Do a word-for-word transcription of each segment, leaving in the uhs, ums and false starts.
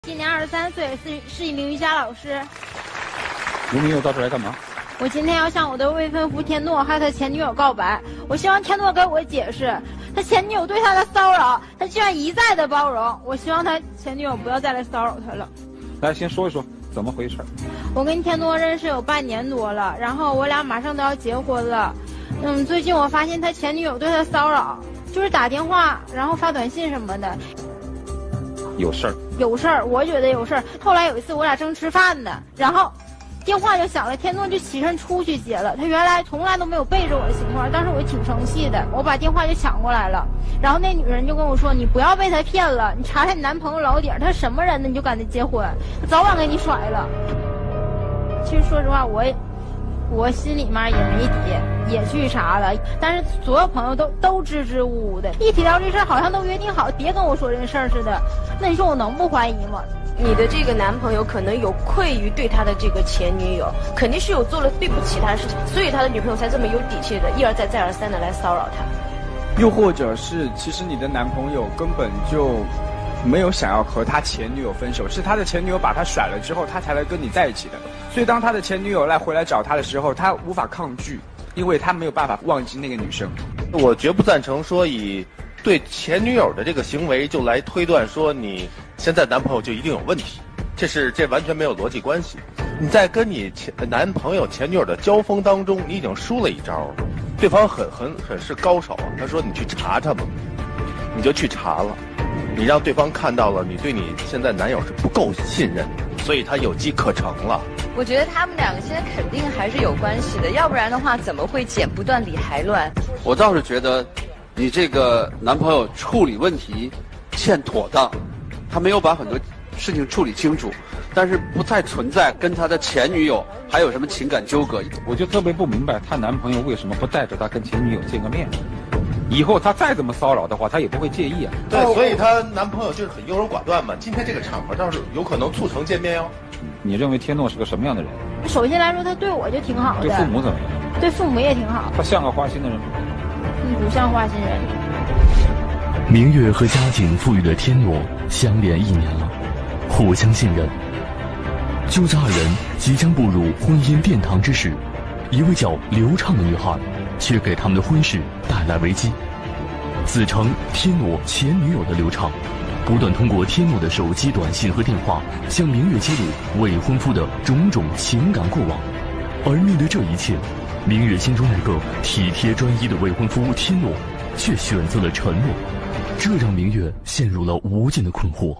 今年二十三岁，是是一名瑜伽老师。 卢明佑到这来干嘛？ 我今天要向我的未婚夫天诺还有他前女友告白，我希望天诺给我解释，他前女友对他的骚扰，他居然一再的包容。我希望他前女友不要再来骚扰他了。 来，先说一说怎么回事。 我跟天诺认识有半年多了，然后我俩马上都要结婚了。嗯，最近我发现他前女友对他骚扰，就是打电话，然后发短信什么的。 有事儿？ 有事儿，我觉得有事儿。后来有一次我俩正吃饭呢，然后电话就响了，天诺就起身出去接了。他原来从来都没有背着我的情况，当时我就挺生气的，我把电话就抢过来了。然后那女人就跟我说：“你不要被他骗了，你查查你男朋友老底儿，他什么人呢？你就跟他结婚，他早晚给你甩了。”其实说实话，我也。我心里面也没底，也去查了，但是所有朋友都都支支吾吾的，一提到这事儿，好像都约定好，别跟我说这事儿似的。那你说我能不怀疑吗？ 你的这个男朋友可能有愧于对他的这个前女友，肯定是有做了对不起他的事情，所以他的女朋友才这么有底气的，一而再再而三的来骚扰他。 又或者是，其实你的男朋友根本就没有想要和他前女友分手，是他的前女友把他甩了之后，他才来跟你在一起的。所以当他的前女友来回来找他的时候，他无法抗拒，因为他没有办法忘记那个女生。 我绝不赞成说以对前女友的这个行为就来推断说你现在男朋友就一定有问题，这是这完全没有逻辑关系。你在跟你前男朋友前女友的交锋当中，你已经输了一招，对方很很很是高手啊。他说你去查查吧，你就去查了，你让对方看到了你对你现在男友是不够信任的，所以他有机可乘了。 我觉得他们两个现在肯定还是有关系的，要不然的话怎么会剪不断理还乱？ 我倒是觉得你这个男朋友处理问题欠妥当，他没有把很多事情处理清楚，但是不再存在跟他的前女友还有什么情感纠葛。 我就特别不明白她男朋友为什么不带着她跟前女友见个面，以后他再怎么骚扰的话，他也不会介意啊。 对，所以她男朋友就是很优柔寡断嘛。今天这个场合倒是有可能促成见面哟。 你认为天诺是个什么样的人？ 首先来说，他对我就挺好的。 对父母怎么样？ 对父母也挺好。 他像个花心的人吗？ 嗯，不像花心人。 明月和家境富裕的天诺相恋一年了，互相信任。就在二人即将步入婚姻殿堂之时，一位叫刘畅的女孩却给他们的婚事带来危机。自称天诺前女友的刘畅不断通过天诺的手机短信和电话向明月揭露未婚夫的种种情感过往，而面对这一切，明月心中那个体贴专一的未婚夫天诺却选择了沉默，这让明月陷入了无尽的困惑。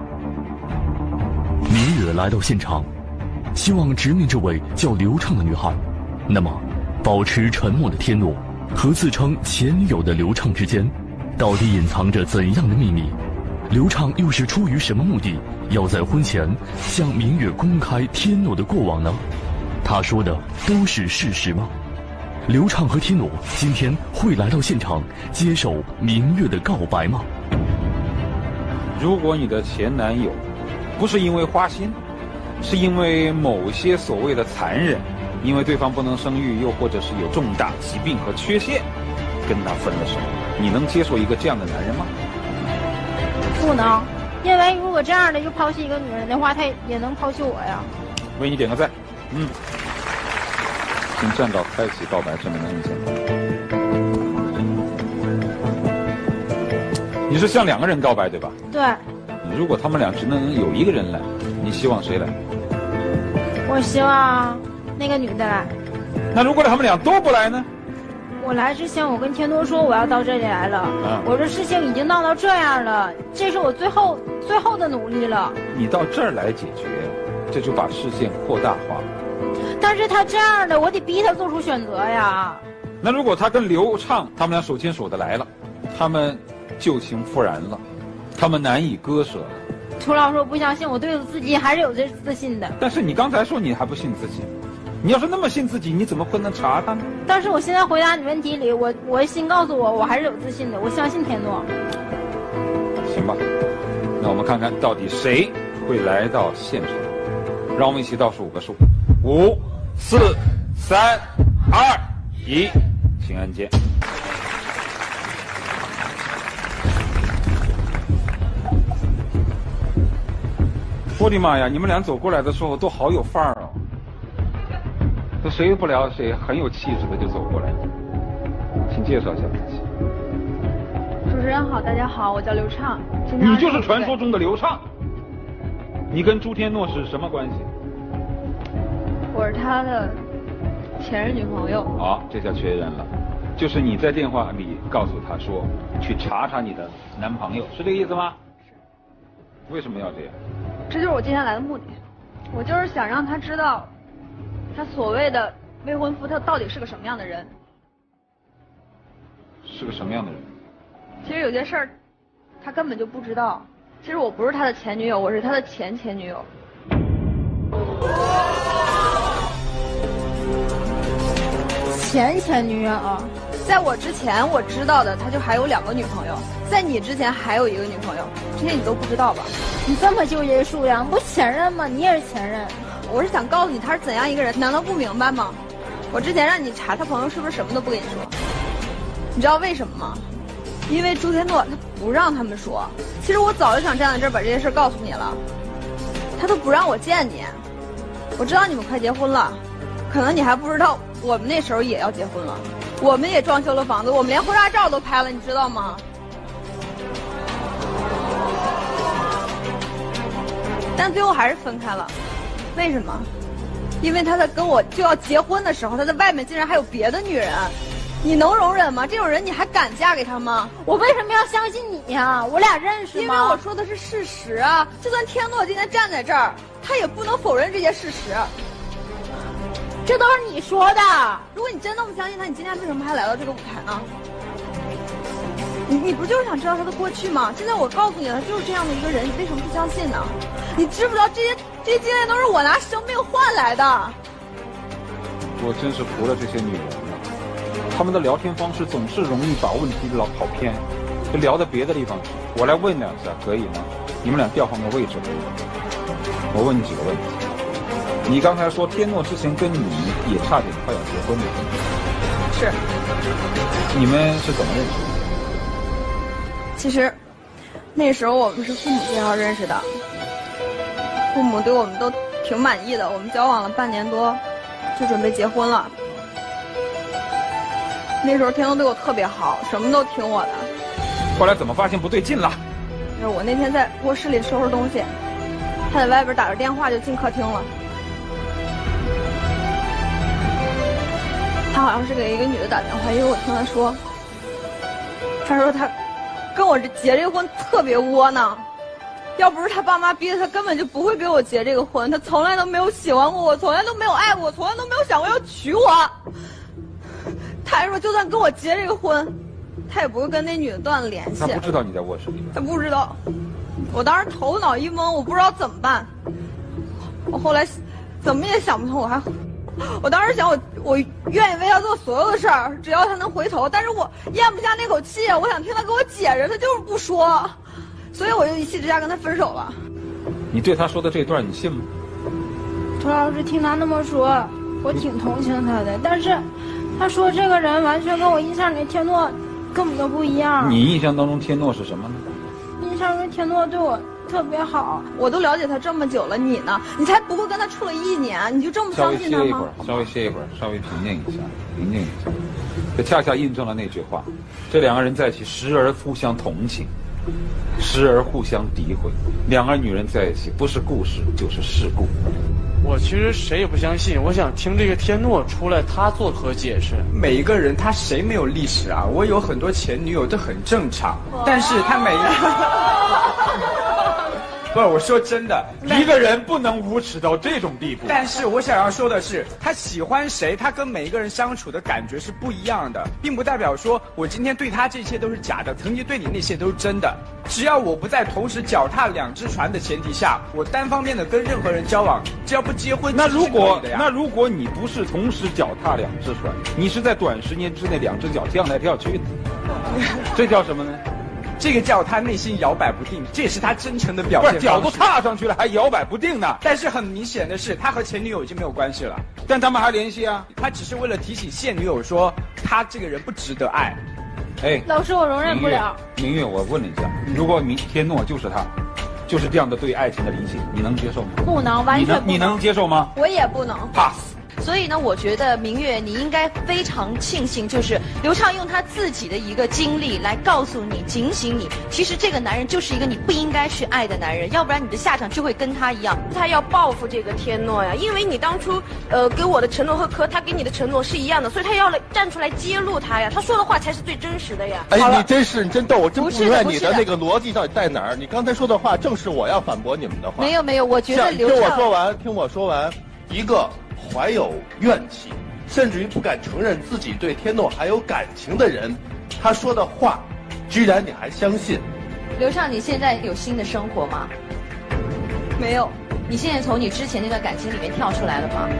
明月来到现场，希望直面这位叫刘畅的女孩。那么保持沉默的天诺和自称前女友的刘畅之间到底隐藏着怎样的秘密？刘畅又是出于什么目的要在婚前向明月公开天诺的过往呢？他说的都是事实吗？刘畅和天诺今天会来到现场接受明月的告白吗？ 如果你的前男友不是因为花心，是因为某些所谓的残忍，因为对方不能生育，又或者是有重大疾病和缺陷，跟他分了手，你能接受一个这样的男人吗？ 不能，因为如果这样的就抛弃一个女人的话，他也能抛弃我呀。 为你点个赞。嗯，请站到开启告白证明的按键。你是向两个人告白对吧？ 对。 如果他们俩只能有一个人来，你希望谁来？ 我希望那个女的来。 那如果他们俩都不来呢？ 我来之前，我跟天多说我要到这里来了。 啊、 我这事情已经闹到这样了，这是我最后最后的努力了。 你到这儿来解决，这就把事件扩大化。 但是他这样的，我得逼他做出选择呀。 那如果他跟刘畅他们俩手牵手的来了，他们旧情复燃了，他们难以割舍了。 涂老师，我不相信，我对我自己还是有这自信的。 但是你刚才说你还不信自己。你要是那么信自己，你怎么会能查他呢？ 但是我现在回答你问题里，我我心告诉我，我还是有自信的，我相信天诺。 行吧，那我们看看到底谁会来到现场。让我们一起倒数五个数：五、四、三、二、一，请按键。 我的妈呀！你们俩走过来的时候都好有范儿哦，都谁不聊谁，很有气质的就走过来。请介绍一下自己。 主持人好，大家好，我叫刘畅。 你就是传说中的刘畅。你跟朱天诺是什么关系？ 我是他的前任女朋友。 好，这下确认了，就是你在电话里告诉他说，去查查你的男朋友，是这个意思吗？是。为什么要这样？ 这就是我今天来的目的，我就是想让他知道，他所谓的未婚夫他到底是个什么样的人。 是个什么样的人？ 其实有些事儿，他根本就不知道。其实我不是他的前女友，我是他的前前女友。 前前女友， 在我之前我知道的，他就还有两个女朋友，在你之前还有一个女朋友，这些你都不知道吧？ 你这么纠结数量，不前任吗？你也是前任。 我是想告诉你他是怎样一个人，难道不明白吗？我之前让你查他朋友是不是什么都不跟你说？你知道为什么吗？因为朱天诺他不让他们说。其实我早就想站在这儿把这些事告诉你了，他都不让我见你。我知道你们快结婚了，可能你还不知道，我们那时候也要结婚了，我们也装修了房子，我们连婚纱照都拍了，你知道吗？但最后还是分开了，为什么？因为他在跟我就要结婚的时候，他在外面竟然还有别的女人。你能容忍吗？这种人你还敢嫁给他吗？ 我为什么要相信你呀？我俩认识吗？ 因为我说的是事实啊！就算天诺今天站在这儿，他也不能否认这些事实。 这都是你说的。 如果你真那么相信他，你今天为什么还来到这个舞台呢？你你不就是想知道他的过去吗？现在我告诉你了，就是这样的一个人，你为什么不相信呢？你知不知道这些这些经验都是我拿生命换来的？ 我真是服了这些女人了。他们的聊天方式总是容易把问题老跑偏，就聊到别的地方去。我来问两下，可以吗？你们俩调换个位置。我问你几个问题。你刚才说天诺之前跟你也差点快要结婚了， 是？ 你们是怎么认识的？ 其实，那时候我们是父母介绍认识的，父母对我们都挺满意的，我们交往了半年多，就准备结婚了。那时候天诺对我特别好，什么都听我的。 后来怎么发现不对劲了？ 就是我那天在卧室里收拾东西，他在外边打着电话就进客厅了。他好像是给一个女的打电话，因为我听他说，他说他跟我结这个婚特别窝囊，要不是他爸妈逼的，他根本就不会给我结这个婚。他从来都没有喜欢过我，从来都没有爱过我，从来都没有想过要娶我。他还说，就算跟我结这个婚，他也不会跟那女的断了联系。 他不知道你在卧室里。 他不知道。我当时头脑一懵，我不知道怎么办。我后来怎么也想不通，我还，我当时想我我愿意为他做所有的事儿，只要他能回头。但是我咽不下那口气，我想听他给我解释，他就是不说，所以我就一气之下跟他分手了。 你对他说的这段你信吗？ 涂老师听他那么说，我挺同情他的，但是。他说这个人完全跟我印象里天诺根本都不一样。 你印象当中天诺是什么呢？ 印象中天诺对我特别好， 我都了解他这么久了，你呢？你才不过跟他处了一年，你就这么相信他吗？ 稍微歇一会儿，稍微歇一会儿，稍微平静一下，平静一下。这恰恰印证了那句话：这两个人在一起，时而互相同情，时而互相诋毁。两个女人在一起，不是故事就是事故。 我其实谁也不相信，我想听这个天诺出来他作何解释。 每一个人他谁没有历史啊？我有很多前女友，这很正常。但是他每一不是，我说真的， 一个人不能无耻到这种地步。 但是我想要说的是，他喜欢谁，他跟每一个人相处的感觉是不一样的，并不代表说我今天对他这些都是假的，曾经对你那些都是真的。只要我不在同时脚踏两只船的前提下，我单方面的跟任何人交往，只要不结婚， 那如果那如果你不是同时脚踏两只船，你是在短时间之内两只脚跳来跳去的，这叫什么呢？ 这个叫他内心摇摆不定，这也是他真诚的表现。 不是脚都踏上去了，还摇摆不定呢？ 但是很明显的是，他和前女友已经没有关系了， 但他们还联系啊。 他只是为了提醒现女友说，他这个人不值得爱。 哎， 老师，我容忍不了。 明月，我问了一下，如果明天诺就是他， 就是这样的对爱情的灵性，你能接受吗？ 不能，完全不能。 你能，你能接受吗？ 我也不能。 pass。 所以呢，我觉得明月你应该非常庆幸，就是刘畅用他自己的一个经历来告诉你、警醒你，其实这个男人就是一个你不应该去爱的男人，要不然你的下场就会跟他一样。 他要报复这个天诺呀，因为你当初呃给我的承诺和和他给你的承诺是一样的，所以他要来站出来揭露他呀，他说的话才是最真实的呀。 哎，你真是你真逗，我真不明白你的不是的那个逻辑到底在哪儿？你刚才说的话正是我要反驳你们的话。 没有没有，我觉得像刘畅， 听我说完，听我说完，一个怀有怨气，甚至于不敢承认自己对天诺还有感情的人，他说的话，居然你还相信？ 刘畅，你现在有新的生活吗？ 没有。 你现在从你之前那段感情里面跳出来了吗？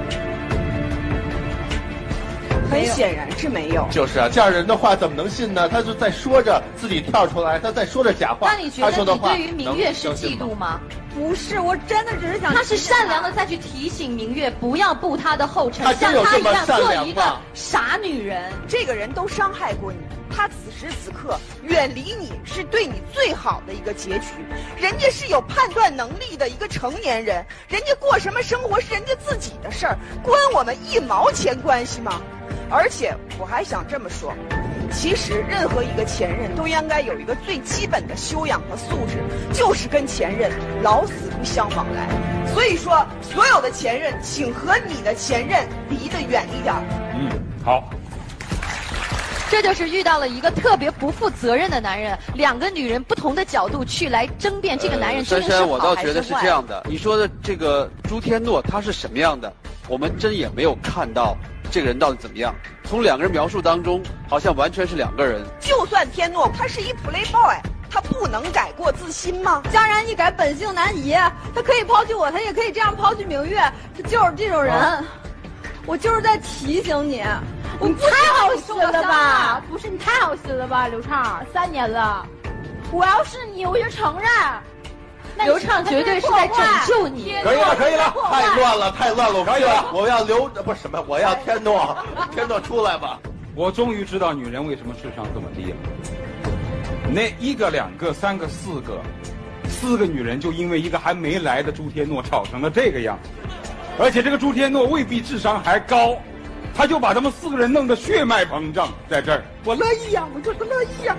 很显然是没有。 就是啊，这样人的话怎么能信呢？他就在说着自己跳出来，他在说着假话。 那你觉得你对于明月是嫉妒吗？ 不是，我真的只是想。 他是善良的，再去提醒明月不要步他的后尘，像他他一样做一个吗傻女人。 这个人都伤害过你，他此时此刻远离你是对你最好的一个结局。人家是有判断能力的一个成年人，人家过什么生活是人家自己的事儿，关我们一毛钱关系吗？而且我还想这么说，其实任何一个前任都应该有一个最基本的修养和素质，就是跟前任老死不相往来。所以说，所有的前任，请和你的前任离得远一点。 嗯，好。 这就是遇到了一个特别不负责任的男人，两个女人不同的角度去来争辩这个男人究竟是好还是坏。 珊珊，我倒觉得是这样的。你说的这个朱天诺他是什么样的，我们真也没有看到这个人到底怎么样。从两个人描述当中，好像完全是两个人。 就算天诺他是一 playboy， 他不能改过自新吗？ 江然一改本性难移，他可以抛弃我，他也可以这样抛弃明月，他就是这种人。啊、我就是在提醒你， 你太好心了吧？不是你太好心了吧，刘畅，三年了，我要是你，我就承认。 刘畅绝对是在拯救你。 可以了，可以了，太乱了，太乱了，可以了。我要刘，不是什么，我要天诺，天诺出来吧。 我终于知道女人为什么智商这么低了。那一个、两个、三个、四个，四个女人就因为一个还没来的朱天诺吵成了这个样子，而且这个朱天诺未必智商还高，他就把他们四个人弄得血脉膨胀在这儿。我乐意呀，我就是乐意呀。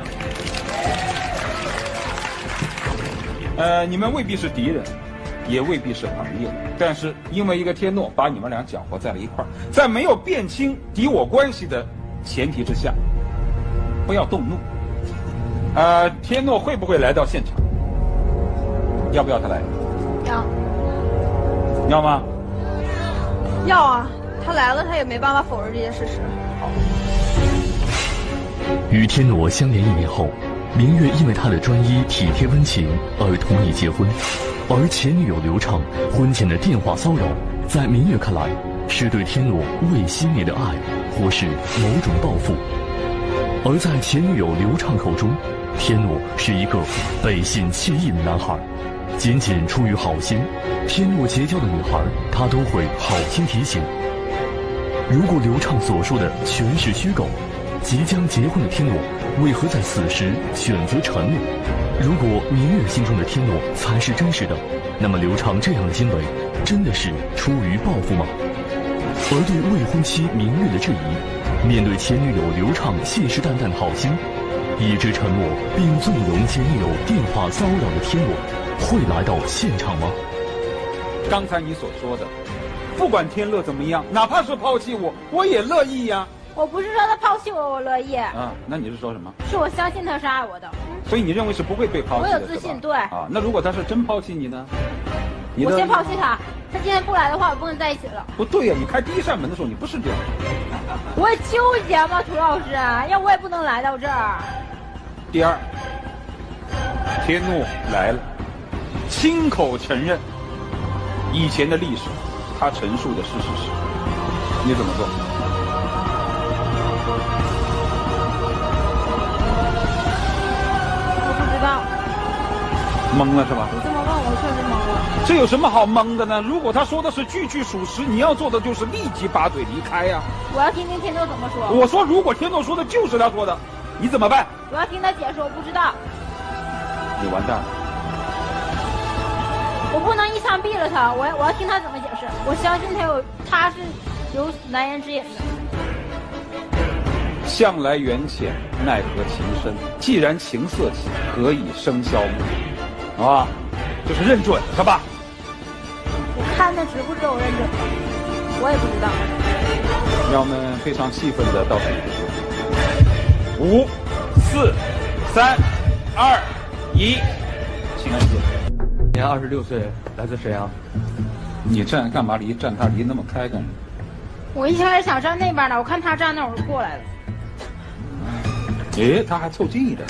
呃，你们未必是敌人，也未必是朋友，但是因为一个天诺把你们俩搅和在了一块儿，在没有辨清敌我关系的前提之下，不要动怒。呃，天诺会不会来到现场？要不要他来？ 要。 要吗？ 要啊，他来了，他也没办法否认这件事实。 好。 与天诺相恋一年后，明月因为他的专一、体贴、温情而同意结婚，而前女友刘畅婚前的电话骚扰，在明月看来是对天诺未熄灭的爱，或是某种报复。而在前女友刘畅口中，天诺是一个背信弃义的男孩，仅仅出于好心，天诺结交的女孩，他都会好心提醒。如果刘畅所说的全是虚构，即将结婚的天诺为何在此时选择沉默？如果明月心中的天诺才是真实的，那么刘畅这样的行为真的是出于报复吗？而对未婚妻明月的质疑，面对前女友刘畅信誓旦旦的好心，一直沉默并纵容前女友电话骚扰的天诺，会来到现场吗？ 刚才你所说的，不管天乐怎么样，哪怕是抛弃我，我也乐意呀。 我不是说他抛弃我，我乐意。 啊，那你是说什么？ 是我相信他是爱我的。 所以你认为是不会被抛弃的？ 我有自信，对。 啊，那如果他是真抛弃你呢？ 你我先抛弃他，他今天不来的话，我不能在一起了。 不对呀、啊，你开第一扇门的时候你不是这样。 我也纠结嘛，涂老师，要我也不能来到这儿。 第二，天诺来了，亲口承认以前的历史，他陈述的是事实，你怎么做？懵了是吧？ 你这么问我确实懵了。 这有什么好懵的呢？如果他说的是句句属实，你要做的就是立即拔嘴离开呀、 啊。我要听听天诺怎么说。 我说，如果天诺说的就是他说的，你怎么办？ 我要听他解释，我不知道。 你完蛋了。 我不能一枪毙了他，我我要听他怎么解释。我相信他有，他是有难言之隐的。 向来缘浅，奈何情深。既然情色起，何以笙箫默？啊，就是认准是吧？ 我看他知不知道我认准，我也不知道。 让我们非常气愤的倒数五、四、三、二、一，请按键。 年二十六岁，来自沈阳。 你站干嘛离站他离那么开干什么？ 我一开始想站那边呢，我看他站那我就过来了。 诶，他还凑近一点。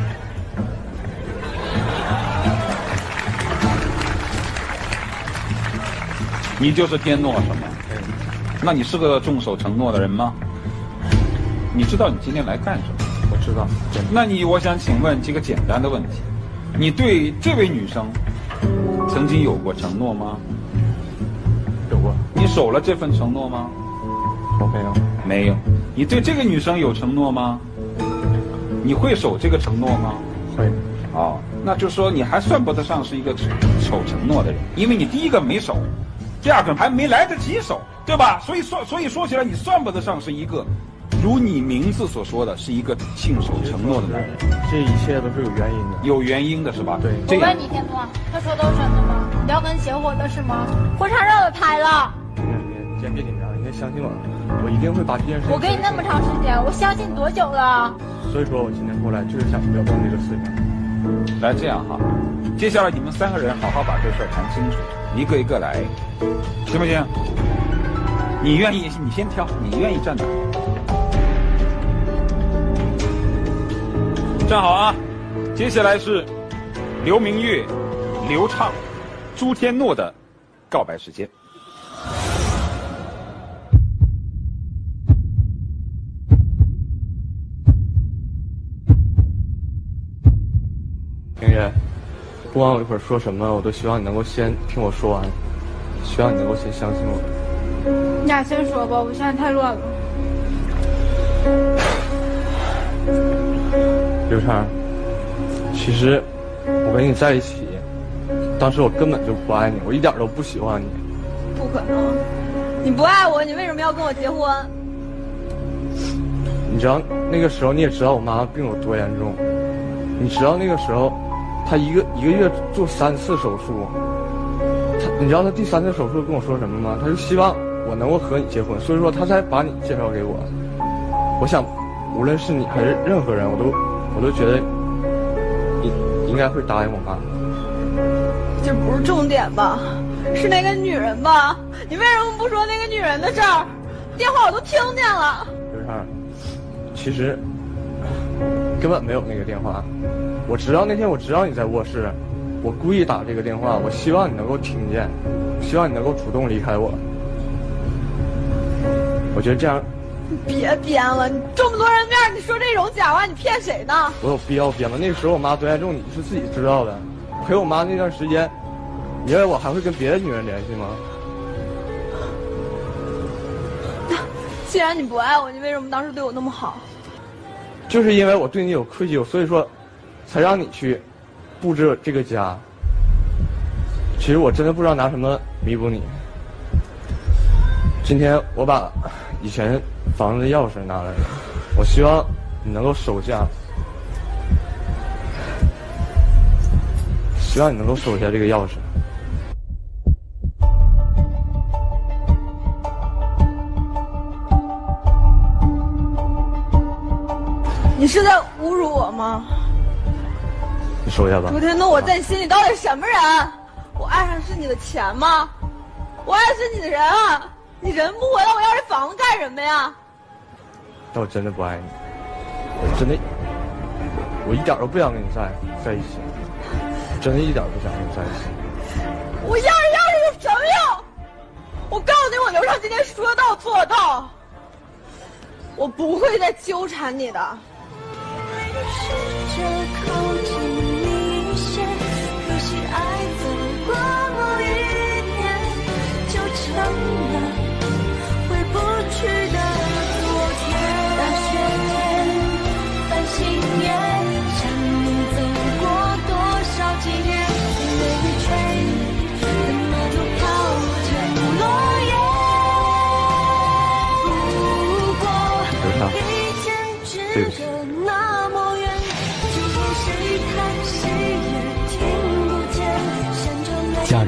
你就是天诺是吗？那你是个重守承诺的人吗？你知道你今天来干什么？ 我知道。 那你，我想请问几个简单的问题：你对这位女生曾经有过承诺吗？ 有过。 你守了这份承诺吗？ 我没有。 没有。你对这个女生有承诺吗？你会守这个承诺吗？ 会。 哦，那就说你还算不得上是一个守承诺的人，因为你第一个没守，第二个还没来得及守，对吧？所以说，所以说起来，你算不得上是一个，如你名字所说的，是一个信守承诺的男人。 这一切都是有原因的， 有原因的是吧？ 对。 我问你，天诺，他说都是真的吗？你要跟结婚的是吗？婚纱照都拍了。 你先别紧张，你先相信我，我一定会把这件事。 我给你那么长时间，我相信你多久了？ 所以说我今天过来就是想表达这个事情。 来，这样哈，接下来你们三个人好好把这事儿谈清楚，一个一个来，行不行？你愿意，你先挑，你愿意站哪？站好啊！接下来是刘明月、刘畅、朱天诺的告白时间。 明月，不管我一会儿说什么，我都希望你能够先听我说完，希望你能够先相信我。 你俩先说吧，我现在太乱了。 刘畅，其实我跟你在一起，当时我根本就不爱你，我一点都不喜欢你。 不可能，你不爱我，你为什么要跟我结婚？ 你知道那个时候，你也知道我妈妈病有多严重，你知道那个时候，她一个一个月做三次手术，她你知道她第三次手术跟我说什么吗？她就希望我能够和你结婚，所以说她才把你介绍给我。我想，无论是你还是任何人，我都我都觉得你应该会答应我妈。 这不是重点吧？是那个女人吧？你为什么不说那个女人的事儿？电话我都听见了。 刘畅，其实根本没有那个电话。我知道那天我知道你在卧室，我故意打这个电话，我希望你能够听见，希望你能够主动离开我。我觉得这样。 你别编了！你这么多人面，你说这种假话，你骗谁呢？ 我有必要编吗？那个时候我妈多严重，你是自己知道的。陪我妈那段时间，你认为我还会跟别的女人联系吗？ 既然你不爱我，你为什么当时对我那么好？ 就是因为我对你有愧疚，所以说，才让你去布置这个家。其实我真的不知道拿什么弥补你。今天我把以前房子的钥匙拿来了，我希望你能够守下，希望你能够守下这个钥匙。 你是在侮辱我吗？ 你收下吧。 朱天诺，我在你心里到底是什么人？我爱上是你的钱吗？我爱的是你的人啊！你人不回来，我要这房子干什么呀？ 但我真的不爱你，我真的，我一点都不想跟你在在一起，真的一点不想跟你在一起。 我要是要是有什么用？我告诉你，我刘畅今天说到做到，我不会再纠缠你的。试着靠近你一些，可惜爱走过某一年，就成了回不去的昨天。大雪天，繁星夜，想你走过多少几年，随微雨吹，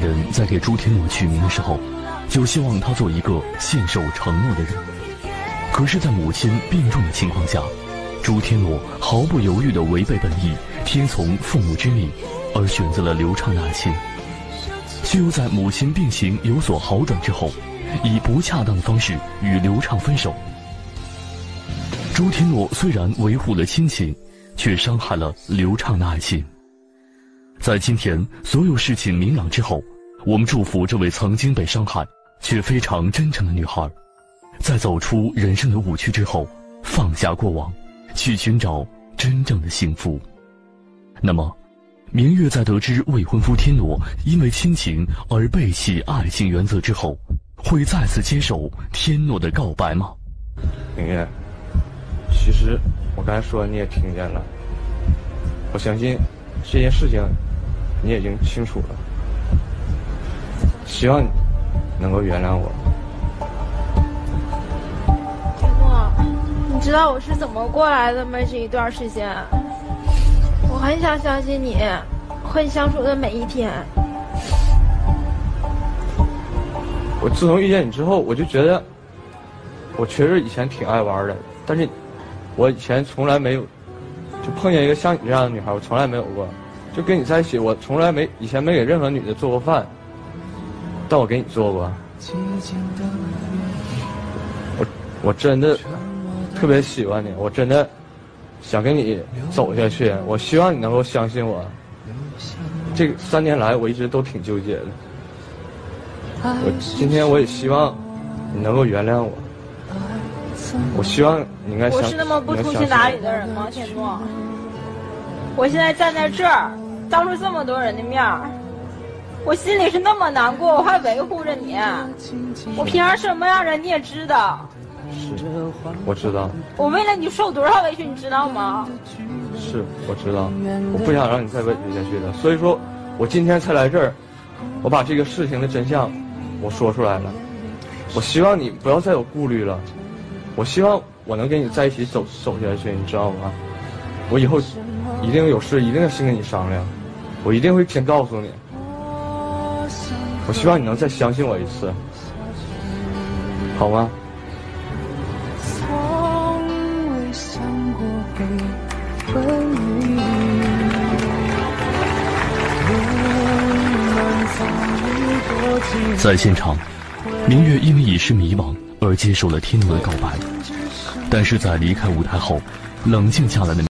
人在给朱天诺取名的时候，就希望他做一个信守承诺的人。可是，在母亲病重的情况下，朱天诺毫不犹豫地违背本意，听从父母之命，而选择了流畅的爱情，却又在母亲病情有所好转之后，以不恰当的方式与刘畅分手。朱天诺虽然维护了亲情，却伤害了刘畅的爱情。在今天所有事情明朗之后，我们祝福这位曾经被伤害却非常真诚的女孩，在走出人生的误区之后，放下过往，去寻找真正的幸福。那么明月在得知未婚夫天诺因为亲情而背弃爱情原则之后，会再次接受天诺的告白吗？ 明月，其实我刚才说的你也听见了，我相信这件事情你已经清楚了，希望你能够原谅我。 天诺，你知道我是怎么过来的吗？这一段时间我很想相信你，和你相处的每一天。 我自从遇见你之后，我就觉得我确实以前挺爱玩的，但是我以前从来没有就碰见一个像你这样的女孩，我从来没有过。就跟你在一起，我从来没以前没给任何女的做过饭，但我给你做过。我我真的特别喜欢你，我真的想跟你走下去。我希望你能够相信我。这三年来我一直都挺纠结的，我今天我也希望你能够原谅我。我希望你应该相我是那么不通情达理的人吗，天诺？我现在站在这儿，当着这么多人的面儿，我心里是那么难过，我还维护着你。我平常什么样人你也知道。 是，我知道。 我为了你受多少委屈，你知道吗？ 是，我知道。我不想让你再委屈下去的，所以说，我今天才来这儿，我把这个事情的真相我说出来了。我希望你不要再有顾虑了。我希望我能跟你在一起走走下去，你知道吗？我以后一定有事，一定要先跟你商量，我一定会先告诉你。我希望你能再相信我一次，好吗？ 在现场，明月因为一时迷惘而接受了天诺的告白，但是在离开舞台后，冷静下来的